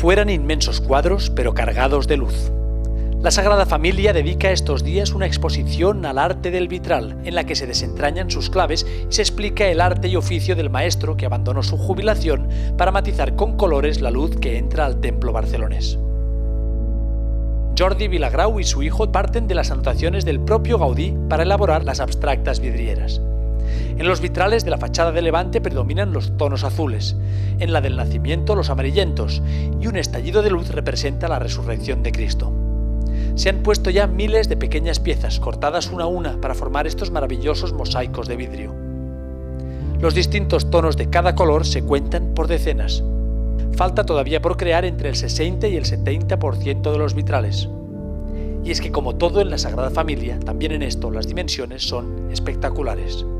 fueran inmensos cuadros, pero cargados de luz. La Sagrada Familia dedica estos días una exposición al arte del vitral, en la que se desentrañan sus claves y se explica el arte y oficio del maestro que abandonó su jubilación para matizar con colores la luz que entra al templo barcelonés. Jordi Vilagrau y su hijo parten de las anotaciones del propio Gaudí para elaborar las abstractas vidrieras. En los vitrales de la fachada de Levante predominan los tonos azules, en la del Nacimiento los amarillentos, y un estallido de luz representa la resurrección de Cristo. Se han puesto ya miles de pequeñas piezas, cortadas una a una, para formar estos maravillosos mosaicos de vidrio. Los distintos tonos de cada color se cuentan por decenas. Falta todavía por crear entre el 60 y el 70% de los vitrales. Y es que como todo en la Sagrada Familia, también en esto las dimensiones son espectaculares.